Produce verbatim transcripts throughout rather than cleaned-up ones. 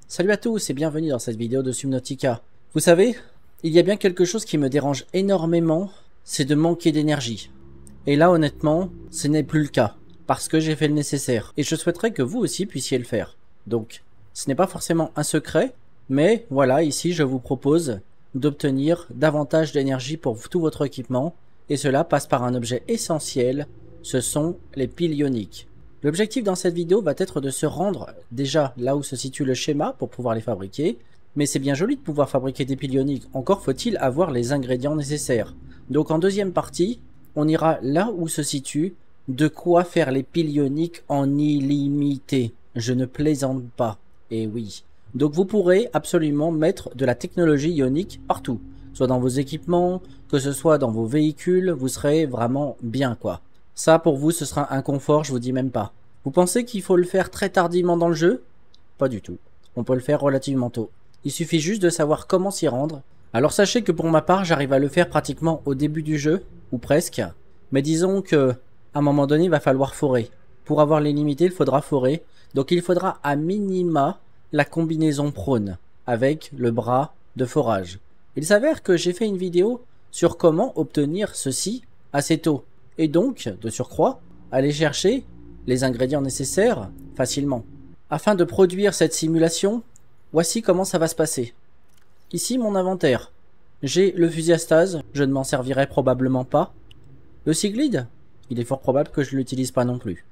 Salut à tous et bienvenue dans cette vidéo de Subnautica. Vous savez, il y a bien quelque chose qui me dérange énormément, c'est de manquer d'énergie. Et là honnêtement, ce n'est plus le cas, parce que j'ai fait le nécessaire. Et je souhaiterais que vous aussi puissiez le faire. Donc, ce n'est pas forcément un secret, mais voilà, ici je vous propose d'obtenir davantage d'énergie pour tout votre équipement. Et cela passe par un objet essentiel, ce sont les piles ioniques. L'objectif dans cette vidéo va être de se rendre déjà là où se situe le schéma pour pouvoir les fabriquer. Mais c'est bien joli de pouvoir fabriquer des piles ioniques, encore faut-il avoir les ingrédients nécessaires. Donc en deuxième partie, on ira là où se situe de quoi faire les piles ioniques en illimité. Je ne plaisante pas, et oui. Donc vous pourrez absolument mettre de la technologie ionique partout. Soit dans vos équipements, que ce soit dans vos véhicules, vous serez vraiment bien quoi. Ça pour vous ce sera un confort, je vous dis même pas. Vous pensez qu'il faut le faire très tardivement dans le jeu? Pas du tout. On peut le faire relativement tôt. Il suffit juste de savoir comment s'y rendre. Alors sachez que pour ma part j'arrive à le faire pratiquement au début du jeu, ou presque. Mais disons que à un moment donné il va falloir forer. Pour avoir l'illimité il faudra forer. Donc il faudra à minima la combinaison prône avec le bras de forage. Il s'avère que j'ai fait une vidéo sur comment obtenir ceci assez tôt. Et donc, de surcroît, aller chercher les ingrédients nécessaires facilement. Afin de produire cette simulation, voici comment ça va se passer. Ici mon inventaire. J'ai le fusil à stase, je ne m'en servirai probablement pas. Le cyclide, il est fort probable que je ne l'utilise pas non plus.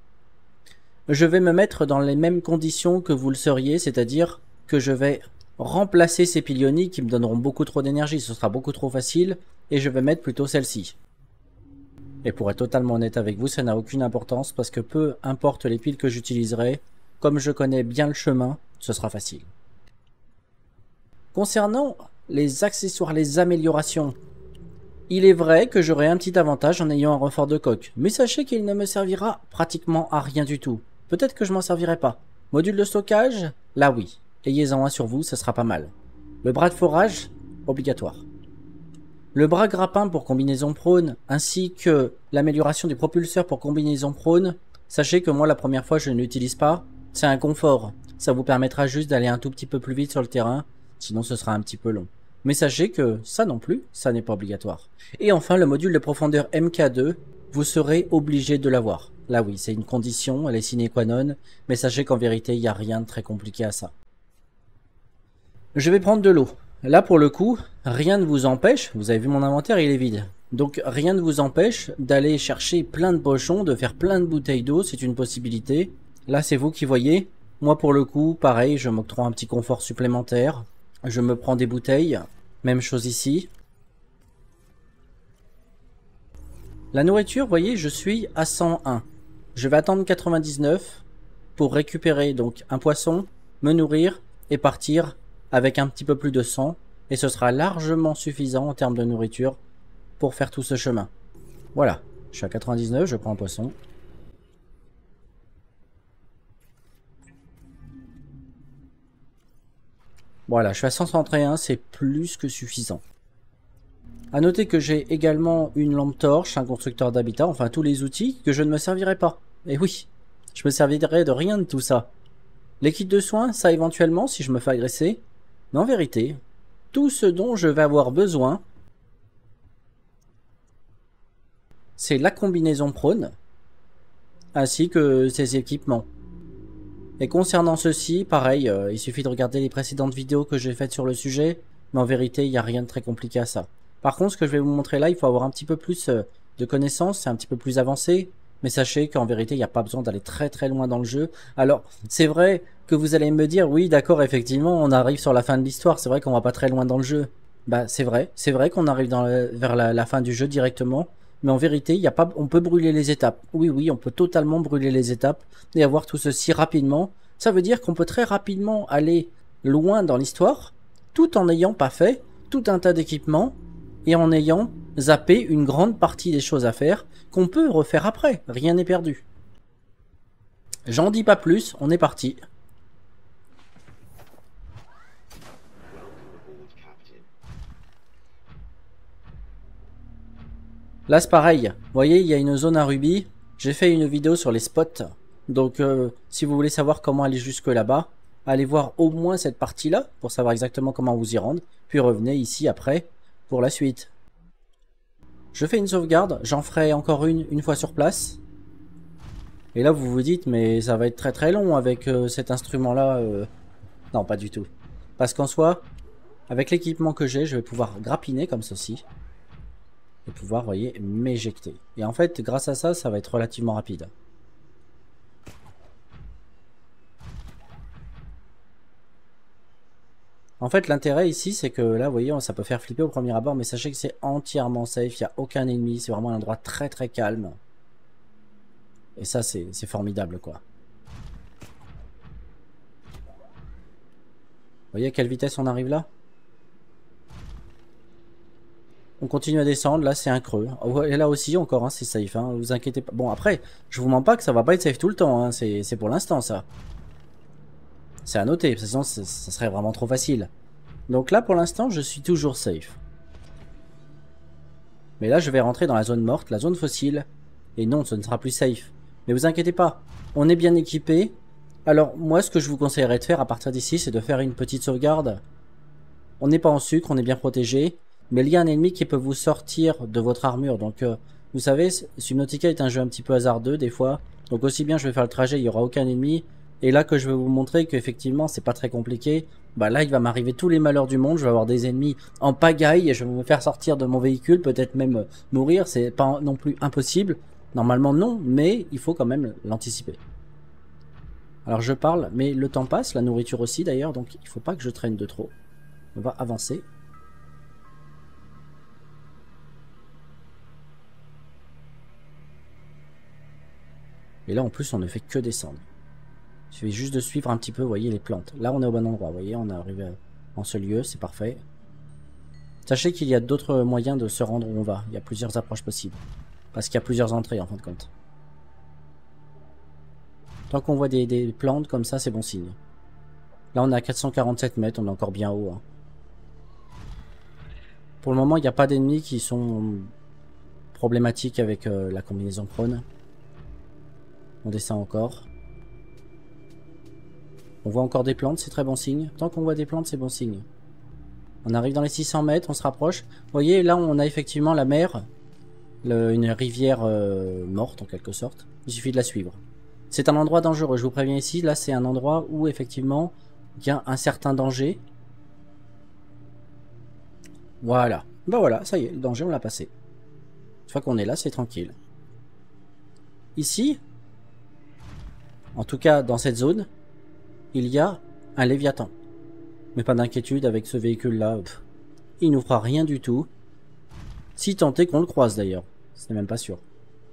Je vais me mettre dans les mêmes conditions que vous le seriez, c'est-à-dire que je vais remplacer ces piles ioniques qui me donneront beaucoup trop d'énergie, ce sera beaucoup trop facile, et je vais mettre plutôt celle-ci. Et pour être totalement honnête avec vous, ça n'a aucune importance parce que peu importe les piles que j'utiliserai, comme je connais bien le chemin, ce sera facile. Concernant les accessoires, les améliorations, il est vrai que j'aurai un petit avantage en ayant un renfort de coque, mais sachez qu'il ne me servira pratiquement à rien du tout. Peut-être que je m'en servirai pas. Module de stockage, là oui. Ayez-en un sur vous, ce sera pas mal. Le bras de forage, obligatoire. Le bras grappin pour combinaison prône, ainsi que l'amélioration du propulseur pour combinaison prône, sachez que moi la première fois je ne l'utilise pas, c'est un confort. Ça vous permettra juste d'aller un tout petit peu plus vite sur le terrain, sinon ce sera un petit peu long. Mais sachez que ça non plus, ça n'est pas obligatoire. Et enfin le module de profondeur M K deux, vous serez obligé de l'avoir. Là oui, c'est une condition, elle est sine qua non, mais sachez qu'en vérité il n'y a rien de très compliqué à ça. Je vais prendre de l'eau. Là pour le coup, rien ne vous empêche, vous avez vu mon inventaire, il est vide. Donc rien ne vous empêche d'aller chercher plein de pochons, de faire plein de bouteilles d'eau, c'est une possibilité. Là c'est vous qui voyez. Moi pour le coup, pareil, je m'octroie un petit confort supplémentaire. Je me prends des bouteilles, même chose ici. La nourriture, vous voyez, je suis à cent un. Je vais attendre quatre-vingt-dix-neuf pour récupérer donc un poisson, me nourrir et partir avec un petit peu plus de sang, et ce sera largement suffisant en termes de nourriture pour faire tout ce chemin. Voilà, je suis à quatre-vingt-dix-neuf, je prends un poisson. Voilà, je suis à cent trente et un, c'est plus que suffisant. A noter que j'ai également une lampe torche, un constructeur d'habitat, enfin tous les outils que je ne me servirai pas. Et oui, je me servirai de rien de tout ça. Les kits de soins, ça éventuellement si je me fais agresser. Mais en vérité, tout ce dont je vais avoir besoin, c'est la combinaison prône, ainsi que ses équipements. Et concernant ceci, pareil, euh, il suffit de regarder les précédentes vidéos que j'ai faites sur le sujet, mais en vérité, il n'y a rien de très compliqué à ça. Par contre, ce que je vais vous montrer là, il faut avoir un petit peu plus euh, de connaissances, c'est un petit peu plus avancé, mais sachez qu'en vérité, il n'y a pas besoin d'aller très très loin dans le jeu. Alors, c'est vrai que vous allez me dire, oui d'accord, effectivement, on arrive sur la fin de l'histoire, c'est vrai qu'on va pas très loin dans le jeu. Bah c'est vrai, c'est vrai qu'on arrive dans le, vers la, la fin du jeu directement, mais en vérité, il y a pas, on peut brûler les étapes. Oui oui, on peut totalement brûler les étapes et avoir tout ceci rapidement. Ça veut dire qu'on peut très rapidement aller loin dans l'histoire, tout en n'ayant pas fait tout un tas d'équipements, et en ayant zappé une grande partie des choses à faire qu'on peut refaire après. Rien n'est perdu. J'en dis pas plus, on est parti. Là c'est pareil, vous voyez il y a une zone à rubis, j'ai fait une vidéo sur les spots, donc euh, si vous voulez savoir comment aller jusque là-bas, allez voir au moins cette partie-là pour savoir exactement comment vous y rendre, puis revenez ici après pour la suite. Je fais une sauvegarde, j'en ferai encore une une fois sur place. Et là vous vous dites mais ça va être très très long avec euh, cet instrument-là. Euh... Non, pas du tout. Parce qu'en soi, avec l'équipement que j'ai, je vais pouvoir grappiner comme ceci. Et pouvoir, vous voyez, m'éjecter. Et en fait, grâce à ça, ça va être relativement rapide. En fait, l'intérêt ici, c'est que là, vous voyez, ça peut faire flipper au premier abord, mais sachez que c'est entièrement safe, il n'y a aucun ennemi, c'est vraiment un endroit très très calme. Et ça, c'est formidable, quoi. Vous voyez à quelle vitesse on arrive là? On continue à descendre, là c'est un creux. Et là aussi encore, hein, c'est safe, hein, vous inquiétez pas. Bon après, je vous mens pas que ça va pas être safe tout le temps, hein, c'est pour l'instant ça. C'est à noter, parce que sinon ça serait vraiment trop facile. Donc là pour l'instant je suis toujours safe. Mais là je vais rentrer dans la zone morte, la zone fossile. Et non, ce ne sera plus safe. Mais vous inquiétez pas, on est bien équipé. Alors moi ce que je vous conseillerais de faire à partir d'ici, c'est de faire une petite sauvegarde. On n'est pas en sucre, on est bien protégé. Mais il y a un ennemi qui peut vous sortir de votre armure. Donc euh, vous savez, Subnautica est un jeu un petit peu hasardeux des fois. Donc aussi bien je vais faire le trajet, il n'y aura aucun ennemi. Et là que je vais vous montrer qu'effectivement c'est pas très compliqué. Bah là il va m'arriver tous les malheurs du monde. Je vais avoir des ennemis en pagaille et je vais me faire sortir de mon véhicule. Peut-être même euh, mourir. C'est pas non plus impossible. Normalement non, mais il faut quand même l'anticiper. Alors je parle, mais le temps passe, la nourriture aussi d'ailleurs. Donc il faut pas que je traîne de trop. On va avancer. Et là en plus on ne fait que descendre. Il suffit juste de suivre un petit peu, vous voyez, les plantes. Là on est au bon endroit, vous voyez, on est arrivé en ce lieu, c'est parfait. Sachez qu'il y a d'autres moyens de se rendre où on va. Il y a plusieurs approches possibles. Parce qu'il y a plusieurs entrées en fin de compte. Tant qu'on voit des, des plantes comme ça, c'est bon signe. Là on est à quatre cent quarante-sept mètres, on est encore bien haut. Hein. Pour le moment, il n'y a pas d'ennemis qui sont problématiques avec euh, la combinaison prône. On descend encore. On voit encore des plantes, c'est très bon signe. Tant qu'on voit des plantes, c'est bon signe. On arrive dans les six cents mètres, on se rapproche. Vous voyez, là, on a effectivement la mer. Le, une rivière euh, morte, en quelque sorte. Il suffit de la suivre. C'est un endroit dangereux, je vous préviens ici. Là, c'est un endroit où, effectivement, il y a un certain danger. Voilà. Ben voilà, ça y est, le danger, on l'a passé. Une fois qu'on est là, c'est tranquille. Ici, en tout cas, dans cette zone, il y a un Léviathan. Mais pas d'inquiétude avec ce véhicule-là. Il nous fera rien du tout. Si tant est qu'on le croise d'ailleurs. Ce n'est même pas sûr.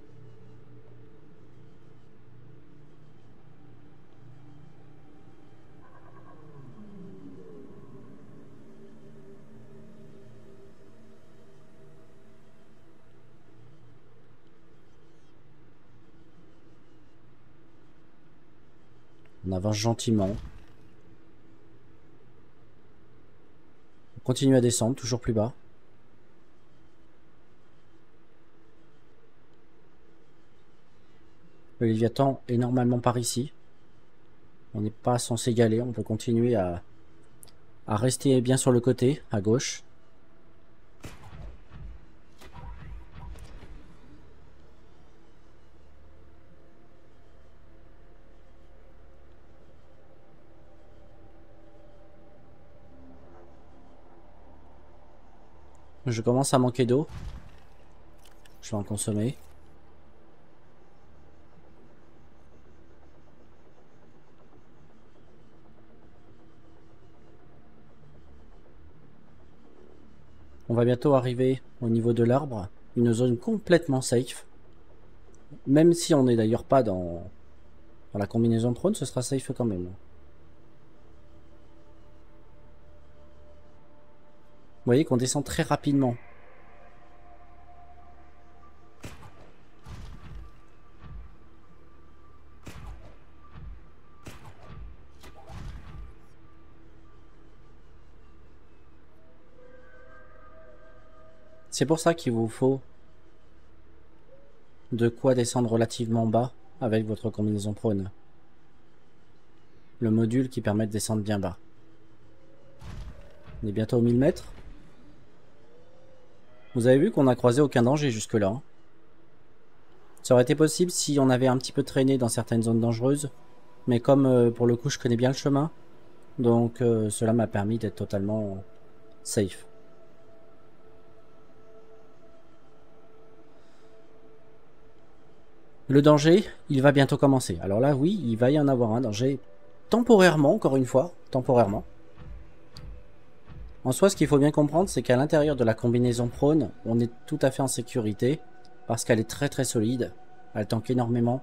On avance gentiment. On continue à descendre, toujours plus bas. Le Léviathan est normalement par ici. On n'est pas censé y aller, on peut continuer à, à rester bien sur le côté, à gauche. Je commence à manquer d'eau. Je vais en consommer. On va bientôt arriver au niveau de l'arbre. Une zone complètement safe. Même si on n'est d'ailleurs pas dans, dans la combinaison prône, ce sera safe quand même. Vous voyez qu'on descend très rapidement. C'est pour ça qu'il vous faut de quoi descendre relativement bas avec votre combinaison prône. le module qui permet de descendre bien bas. On est bientôt aux mille mètres. Vous avez vu qu'on n'a croisé aucun danger jusque-là. Hein. Ça aurait été possible si on avait un petit peu traîné dans certaines zones dangereuses. Mais comme euh, pour le coup je connais bien le chemin, donc euh, cela m'a permis d'être totalement safe. Le danger, il va bientôt commencer. Alors là, oui, il va y en avoir un danger temporairement, encore une fois, temporairement. En soi, ce qu'il faut bien comprendre, c'est qu'à l'intérieur de la combinaison prône, on est tout à fait en sécurité, parce qu'elle est très très solide, elle tank énormément.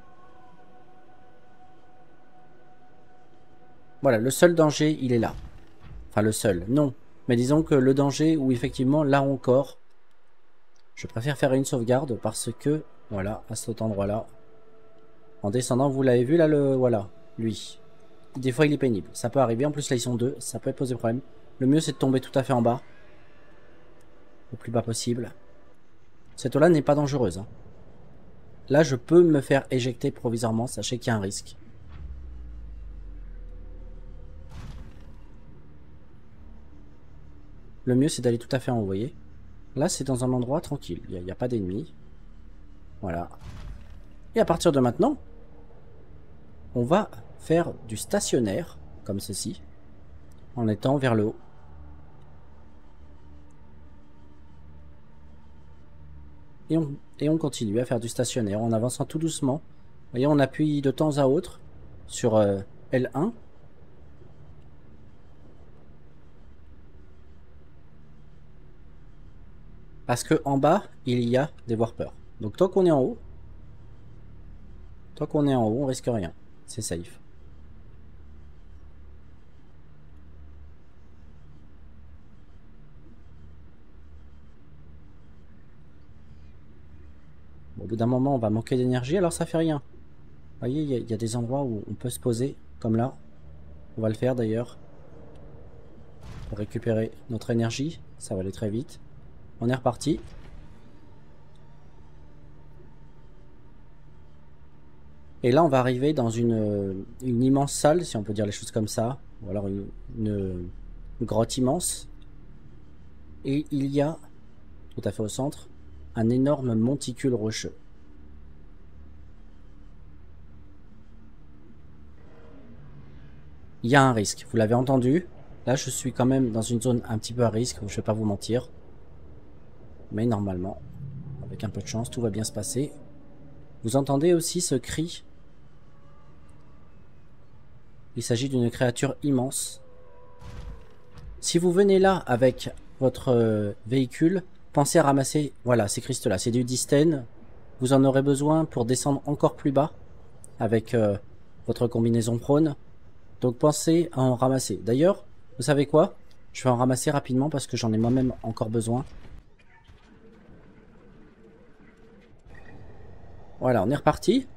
Voilà, le seul danger, il est là. Enfin, le seul, non. Mais disons que le danger, où effectivement, là encore, je préfère faire une sauvegarde, parce que, voilà, à cet endroit-là, en descendant, vous l'avez vu là, le voilà, lui. Des fois il est pénible, ça peut arriver, en plus là ils sont deux, ça peut poser problème. Le mieux c'est de tomber tout à fait en bas. Le plus bas possible. Cette eau là n'est pas dangereuse. Hein. Là je peux me faire éjecter provisoirement, sachez qu'il y a un risque. Le mieux c'est d'aller tout à fait en haut, vous voyez. Là c'est dans un endroit tranquille, il n'y a, a pas d'ennemis. Voilà. Et à partir de maintenant, on va faire du stationnaire, comme ceci, en étant vers le haut. Et on, et on continue à faire du stationnaire en avançant tout doucement. Vous voyez, on appuie de temps à autre sur euh, L un. Parce que en bas, il y a des warpers. Donc tant qu'on est en haut, tant qu'on est en haut, on risque rien. C'est safe. Bon, au bout d'un moment, on va manquer d'énergie, alors ça fait rien. Vous voyez, il y, y a des endroits où on peut se poser, comme là. On va le faire d'ailleurs. Pour récupérer notre énergie. Ça va aller très vite. On est reparti. Et là, on va arriver dans une, une immense salle, si on peut dire les choses comme ça. Ou alors une, une, une grotte immense. Et il y a, tout à fait au centre, un énorme monticule rocheux. Il y a un risque, vous l'avez entendu. Là, je suis quand même dans une zone un petit peu à risque, je ne vais pas vous mentir. Mais normalement, avec un peu de chance, tout va bien se passer. Vous entendez aussi ce cri. Il s'agit d'une créature immense. Si vous venez là avec votre euh, véhicule, pensez à ramasser, voilà, ces cristaux-là. C'est du distène. Vous en aurez besoin pour descendre encore plus bas avec euh, votre combinaison prône. Donc pensez à en ramasser. D'ailleurs, vous savez quoi? Je vais en ramasser rapidement parce que j'en ai moi-même encore besoin. Voilà, on est reparti.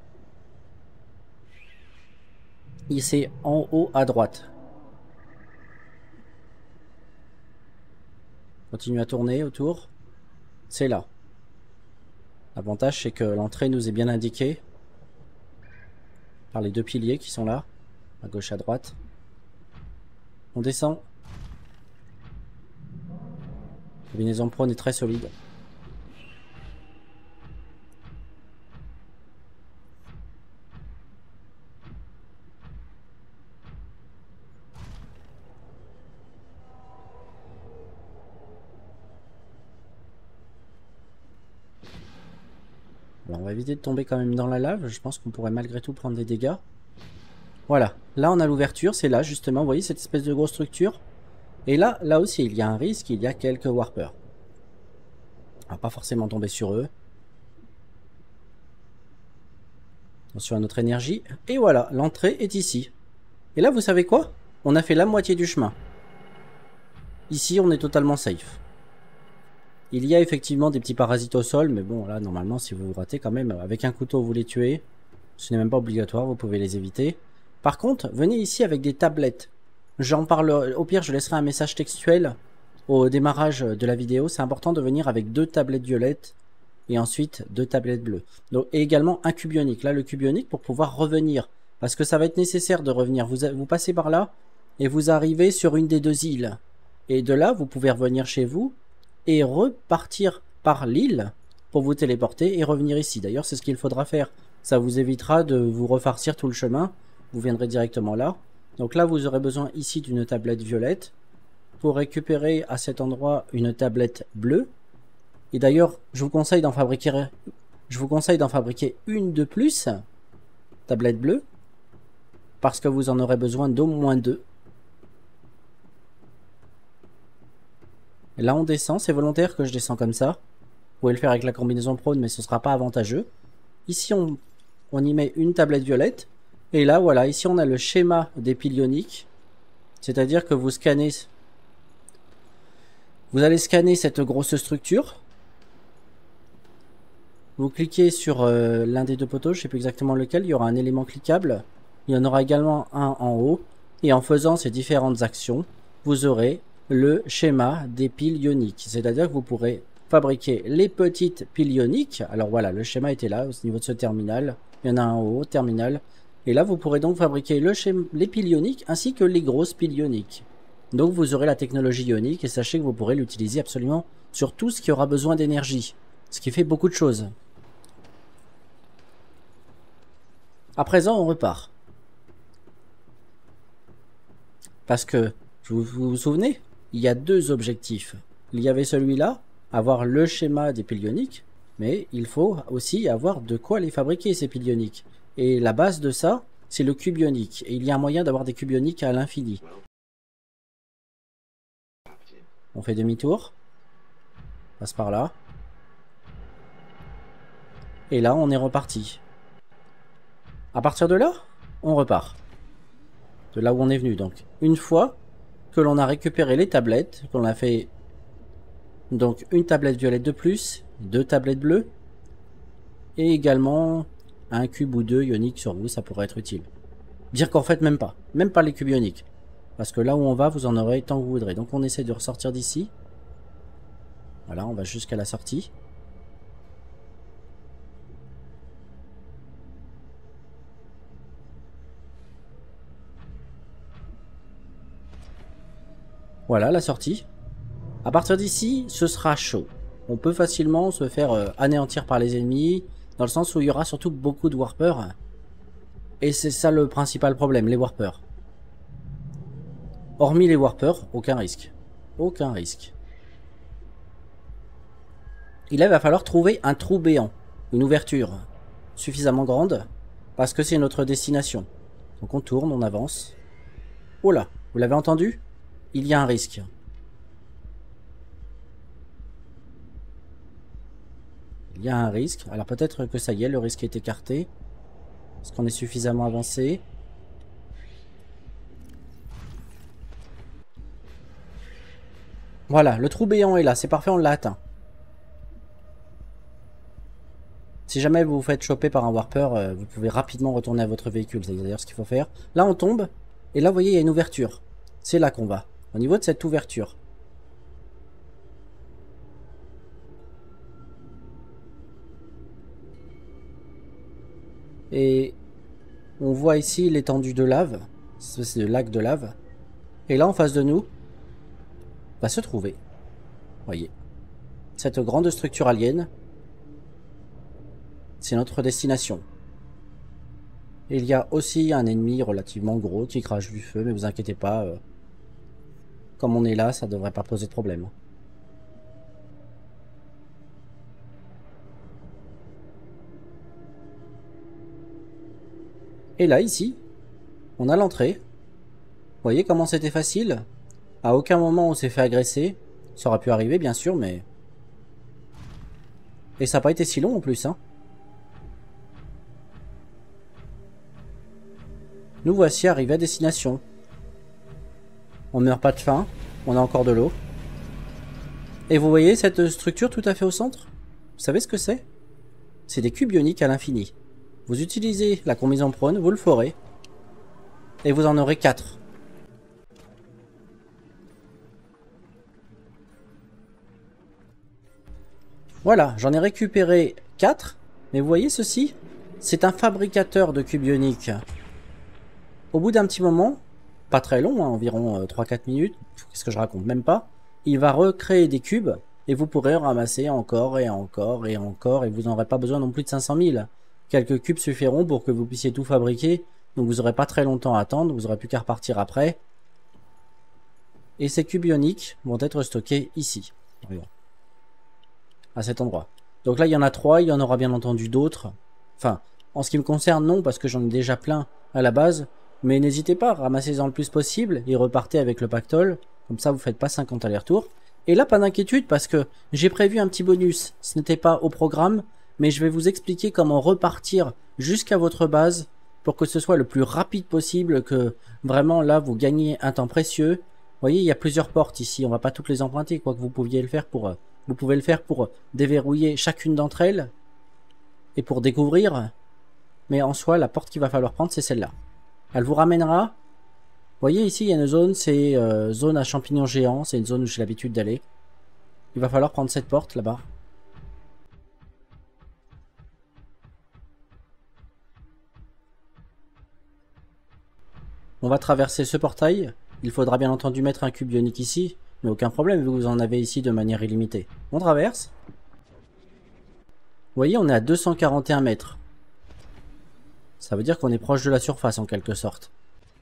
Et c'est en haut à droite. Continue à tourner autour. C'est là. L'avantage, c'est que l'entrée nous est bien indiquée par les deux piliers qui sont là, à gauche, à droite. On descend. La combinaison prône est très solide. Alors on va éviter de tomber quand même dans la lave. Je pense qu'on pourrait malgré tout prendre des dégâts. Voilà, là on a l'ouverture, c'est là justement, vous voyez cette espèce de grosse structure. Et là, là aussi il y a un risque, il y a quelques warpers. On va pas forcément tomber sur eux. Attention à notre énergie. Et voilà, l'entrée est ici. Et là vous savez quoi? On a fait la moitié du chemin. Ici on est totalement safe. Il y a effectivement des petits parasites au sol, mais bon, là, normalement, si vous vous ratez quand même, avec un couteau, vous les tuez. Ce n'est même pas obligatoire, vous pouvez les éviter. Par contre, venez ici avec des tablettes. J'en parle, au pire, je laisserai un message textuel au démarrage de la vidéo. C'est important de venir avec deux tablettes violettes et ensuite deux tablettes bleues. Donc, et également un cube ionique. Là, le cube ionique, pour pouvoir revenir Parce que ça va être nécessaire de revenir. Vous, vous passez par là et vous arrivez sur une des deux îles. Et de là, vous pouvez revenir chez vous et repartir par l'île pour vous téléporter et revenir ici. D'ailleurs, c'est ce qu'il faudra faire. Ça vous évitera de vous refarcir tout le chemin. Vous viendrez directement là. Donc là, vous aurez besoin ici d'une tablette violette pour récupérer à cet endroit une tablette bleue. Et d'ailleurs, je vous conseille d'en fabriquer, je vous conseille d'en fabriquer une de plus, tablette bleue, parce que vous en aurez besoin d'au moins deux. Et là, on descend. C'est volontaire que je descends comme ça. Vous pouvez le faire avec la combinaison prône, mais ce ne sera pas avantageux. Ici, on, on y met une tablette violette. Et là, voilà, ici, on a le schéma des piles ioniques. C'est-à-dire que vous scannez... Vous allez scanner cette grosse structure. Vous cliquez sur euh, l'un des deux poteaux, je ne sais plus exactement lequel. Il y aura un élément cliquable. Il y en aura également un en haut. Et en faisant ces différentes actions, vous aurez le schéma des piles ioniques. C'est-à-dire que vous pourrez fabriquer les petites piles ioniques. Alors voilà, le schéma était là, au niveau de ce terminal. Il y en a un en haut, terminal. Et là, vous pourrez donc fabriquer le schéma, les piles ioniques ainsi que les grosses piles ioniques. Donc vous aurez la technologie ionique et sachez que vous pourrez l'utiliser absolument sur tout ce qui aura besoin d'énergie. Ce qui fait beaucoup de choses. À présent, on repart. Parce que, vous vous, vous souvenez, il y a deux objectifs. Il y avait celui-là, avoir le schéma des piles ioniques, mais il faut aussi avoir de quoi les fabriquer, ces piles ioniques. Et la base de ça, c'est le cube ionique. Et il y a un moyen d'avoir des cubes ioniques à l'infini. On fait demi-tour. Passe par là. Et là, on est reparti. À partir de là, on repart. De là où on est venu, donc. Une fois que l'on a récupéré les tablettes, qu'on a fait donc une tablette violette de plus, deux tablettes bleues, et également un cube ou deux ioniques sur vous, ça pourrait être utile. Dire qu'en fait, même pas. Même pas les cubes ioniques. Parce que là où on va, vous en aurez tant que vous voudrez. Donc on essaie de ressortir d'ici. Voilà, on va jusqu'à la sortie. Voilà la sortie. À partir d'ici, ce sera chaud. On peut facilement se faire euh, anéantir par les ennemis, dans le sens où il y aura surtout beaucoup de warpers. Et c'est ça le principal problème, les warpers. Hormis les warpers, aucun risque. Aucun risque. Et là, il va falloir trouver un trou béant. Une ouverture suffisamment grande, parce que c'est notre destination. Donc on tourne, on avance. Oh là, vous l'avez entendu ? Il y a un risque. Il y a un risque. Alors peut-être que ça y est, le risque est écarté. Est-ce qu'on est suffisamment avancé? Voilà, le trou béant est là. C'est parfait, on l'a atteint. Si jamais vous vous faites choper par un warper, euh, vous pouvez rapidement retourner à votre véhicule. C'est d'ailleurs ce qu'il faut faire. Là, on tombe. Et là, vous voyez, il y a une ouverture. C'est là qu'on va. Au niveau de cette ouverture. Et on voit ici l'étendue de lave. C'est le lac de lave. Et là, en face de nous, va se trouver, voyez, cette grande structure alien. C'est notre destination. Et il y a aussi un ennemi relativement gros qui crache du feu, mais vous inquiétez pas. Euh, comme on est là, ça devrait pas poser de problème. Et là, ici, on a l'entrée. Vous voyez comment c'était facile? À aucun moment on s'est fait agresser. Ça aurait pu arriver, bien sûr, mais... Et ça n'a pas été si long en plus, hein. Nous voici arrivés à destination. On meurt pas de faim. On a encore de l'eau. Et vous voyez cette structure tout à fait au centre? Vous savez ce que c'est? C'est des cubes ioniques à l'infini. Vous utilisez la combinaison prône, vous le ferez. Et vous en aurez quatre. Voilà, j'en ai récupéré quatre. Mais vous voyez ceci? C'est un fabricateur de cubes ioniques. Au bout d'un petit moment, pas très long, hein, environ euh, trois quatre minutes, qu'est-ce que je raconte, même pas, il va recréer des cubes et vous pourrez ramasser encore et encore et encore et vous n'aurez pas besoin non plus de cinq cent mille. Quelques cubes suffiront pour que vous puissiez tout fabriquer, donc vous n'aurez pas très longtemps à attendre, vous n'aurez plus qu'à repartir après. Et ces cubes ioniques vont être stockés ici, à cet endroit. Donc là il y en a trois, il y en aura bien entendu d'autres. Enfin, en ce qui me concerne non, parce que j'en ai déjà plein à la base. Mais n'hésitez pas, ramassez-en le plus possible et repartez avec le pactole. Comme ça, vous faites pas cinquante allers-retours. Et là, pas d'inquiétude parce que j'ai prévu un petit bonus. Ce n'était pas au programme, mais je vais vous expliquer comment repartir jusqu'à votre base pour que ce soit le plus rapide possible, que vraiment là, vous gagnez un temps précieux. Vous voyez, il y a plusieurs portes ici. On va pas toutes les emprunter, quoique vous pouviez le faire pour, vous pouvez le faire pour déverrouiller chacune d'entre elles et pour découvrir. Mais en soi, la porte qu'il va falloir prendre, c'est celle-là. Elle vous ramènera. Vous voyez ici, il y a une zone, c'est euh, zone à champignons géants. C'est une zone où j'ai l'habitude d'aller. Il va falloir prendre cette porte là-bas. On va traverser ce portail. Il faudra bien entendu mettre un cube ionique ici. Mais aucun problème, vous en avez ici de manière illimitée. On traverse. Vous voyez, on est à deux cent quarante et un mètres. Ça veut dire qu'on est proche de la surface en quelque sorte.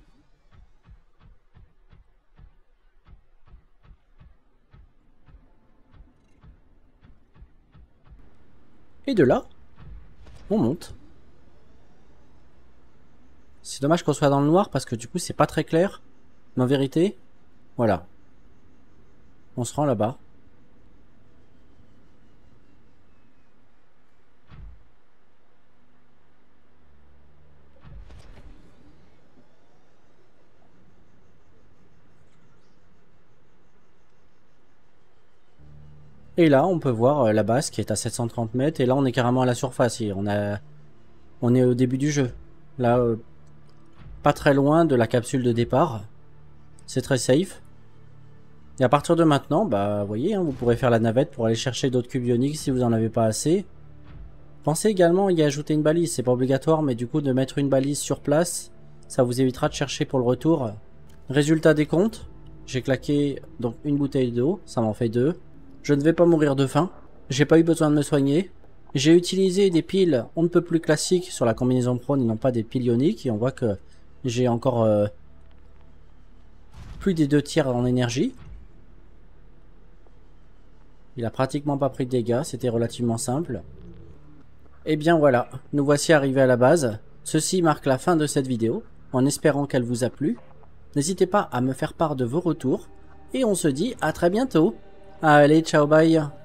Et de là, on monte. C'est dommage qu'on soit dans le noir parce que du coup c'est pas très clair. Mais en vérité, voilà. On se rend là-bas. Et là, on peut voir la base qui est à sept cent trente mètres. Et là, on est carrément à la surface. Et on, a... on est au début du jeu. Là, euh, pas très loin de la capsule de départ. C'est très safe. Et à partir de maintenant, bah, vous voyez, hein, vous pourrez faire la navette pour aller chercher d'autres cubes ioniques si vous n'en avez pas assez. Pensez également à y ajouter une balise. C'est pas obligatoire, mais du coup, de mettre une balise sur place, ça vous évitera de chercher pour le retour. Résultat des comptes. J'ai claqué donc une bouteille d'eau. Ça m'en fait deux. Je ne vais pas mourir de faim, j'ai pas eu besoin de me soigner. J'ai utilisé des piles on ne peut plus classiques sur la combinaison pro, et non pas des piles ioniques. Et on voit que j'ai encore euh, plus des deux tiers en énergie. Il a pratiquement pas pris de dégâts, c'était relativement simple. Et bien voilà, nous voici arrivés à la base. Ceci marque la fin de cette vidéo, en espérant qu'elle vous a plu. N'hésitez pas à me faire part de vos retours. Et on se dit à très bientôt. Allez, ciao, bye.